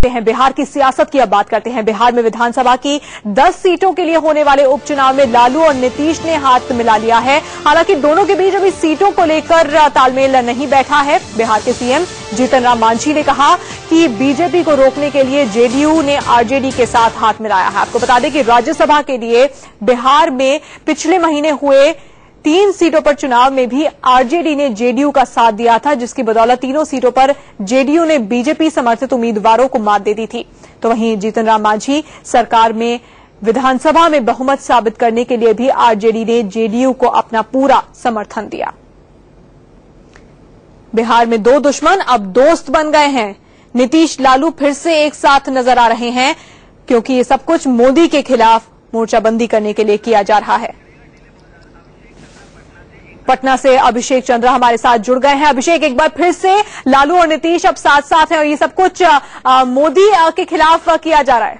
हैं बिहार की सियासत की अब बात करते हैं। बिहार में विधानसभा की 10 सीटों के लिए होने वाले उपचुनाव में लालू और नीतीश ने हाथ मिला लिया है। हालांकि दोनों के बीच अभी सीटों को लेकर तालमेल नहीं बैठा है। बिहार के सीएम जीतन राम मांझी ने कहा कि बीजेपी को रोकने के लिए जेडीयू ने आरजेडी के साथ हाथ मिलाया है। आपको बता दें कि राज्यसभा के लिए बिहार में पिछले महीने हुए 3 सीटों पर चुनाव में भी आरजेडी ने जेडीयू का साथ दिया था, जिसकी बदौलत तीनों सीटों पर जेडीयू ने बीजेपी समर्थित उम्मीदवारों को मात दे दी थी। तो वहीं जीतन राम मांझी सरकार में विधानसभा में बहुमत साबित करने के लिए भी आरजेडी ने जेडीयू को अपना पूरा समर्थन दिया। बिहार में 2 दुश्मन अब दोस्त बन गए हैं। नीतीश लालू फिर से एक साथ नजर आ रहे हैं, क्योंकि ये सब कुछ मोदी के खिलाफ मोर्चाबंदी करने के लिए किया जा रहा है। पटना से अभिषेक चंद्रा हमारे साथ जुड़ गए हैं। अभिषेक, एक बार फिर से लालू और नीतीश अब साथ साथ हैं और ये सब कुछ मोदी के खिलाफ किया जा रहा है।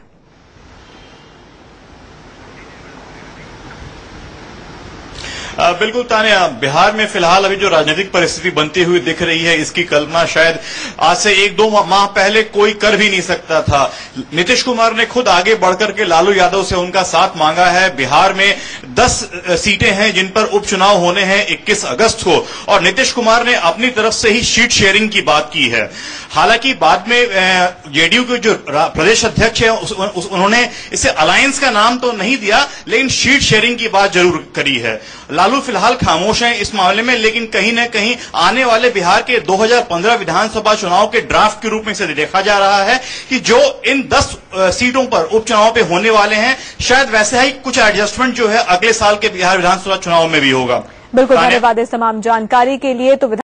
बिल्कुल तान्या, बिहार में फिलहाल अभी जो राजनीतिक परिस्थिति बनती हुई दिख रही है, इसकी कल्पना शायद आज से 1-2 माह पहले कोई कर भी नहीं सकता था। नीतीश कुमार ने खुद आगे बढ़कर के लालू यादव से उनका साथ मांगा है। बिहार में 10 सीटें हैं जिन पर उपचुनाव होने हैं 21 अगस्त को, और नीतीश कुमार ने अपनी तरफ से ही सीट शेयरिंग की बात की है। हालांकि बाद में जेडीयू के जो प्रदेश अध्यक्ष है उन्होंने इसे अलायंस का नाम तो नहीं दिया, लेकिन सीट शेयरिंग की बात जरूर करी है। लालू फिलहाल खामोश हैं इस मामले में, लेकिन कहीं न कहीं आने वाले बिहार के 2015 विधानसभा चुनाव के ड्राफ्ट के रूप में इसे देखा जा रहा है कि जो इन 10 सीटों पर उपचुनाव पे होने वाले हैं, शायद वैसे ही कुछ एडजस्टमेंट जो है अगले साल के बिहार विधानसभा चुनाव में भी होगा। बिल्कुल, धन्यवाद इस तमाम जानकारी के लिए। तो